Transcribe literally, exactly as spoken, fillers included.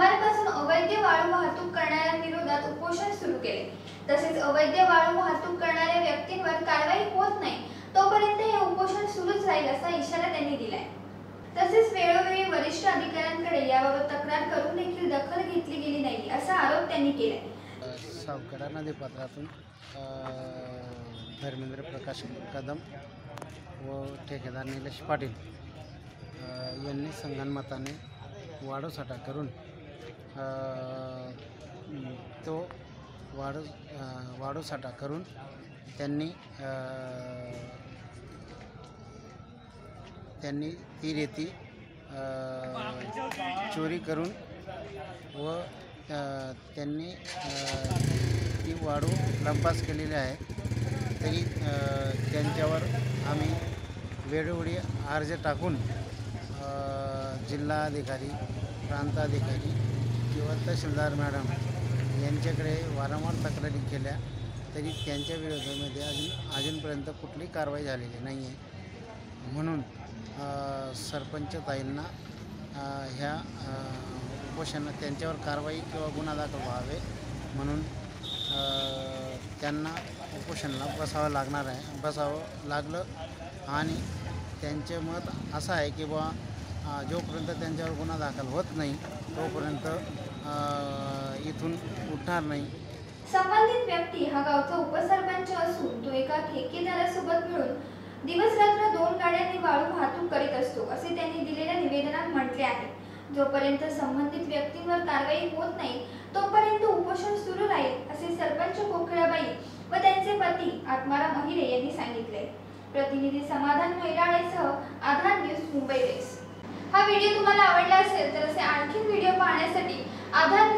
बुधवारपासून अवैध वाळू वाहतूक करणाऱ्या विरोधात उपोषण सुरू केले। तसेच अवैध वाळू वाहतूक करणाऱ्या व्यक्तींवर कारवाई होत नाही तोपर्यंत हे उपोषण सुरूच राहील असा इशारा त्यांनी दिलाय। तसेच वेळोवेळी वरिष्ठ अधिकाऱ्यांकडे याबाबत तक्रार करून देखील दखल घेतली गेली नाही असा आरोप त्यांनी केलाय। सावकडा नदीपात्रातून धर्मेंद्र प्रकाश कदम व ठेकेदार निलेश पाटील यांनी संगनमताने वाढूसाठा करून तो वाढू वाढूसाठा करून त्यांनी त्यांनी ती रेती चोरी करून व त्यांनी ती वाढू लंपास केलेली आहे। तरी त्यांच्यावर आम्ही वेळोवेळी अर्ज टाकून जिल्हाधिकारी, प्रांताधिकारी किंवा तहसीलदार मॅडम यांच्याकडे वारंवार तक्रारी केल्या, तरी त्यांच्या विरोधामध्ये अजून अजूनपर्यंत कुठली कारवाई झालेली नाही आहे। म्हणून सरपंच ताईंना ह्या उपोषण त्यांच्यावर कारवाई किंवा गुन्हा दाखल व्हावे म्हणून त्यांना उपोषणाला बसावं लागणार आहे बसावं लागलं आणि त्यांचे मत असं आहे की बा जोपर्यंत त्यांच्यावर गुन्हा दाखल होत नाही तोपर्यंत इथून उठणार नाही। संबंधित व्यक्ती हा गावचा उपसरपंच असून तो एका ठेकेदारासोबत मिळून दिवस रात्र दोन गाड्यांनी वाळू वाहतूक करीत असतो असे त्यांनी दिलेल्या निवेदनात म्हटले आहे। जोपर्यंत संबंधित व्यक्तींवर कारवाई होत नाही तोपर्यंत उपोषण सुरू राहील असे सरपंच कोकिळाबाई व त्यांचे पती आत्माराम अहिरे यांनी सांगितले। प्रतिनिधी समाधान मैराळेसह आधार न्यूज मुंबई डेस्क। हा व्हिडिओ तुम्हाला आवडला असेल तर असे आणखी व्हिडिओ पाहण्यासाठी आधार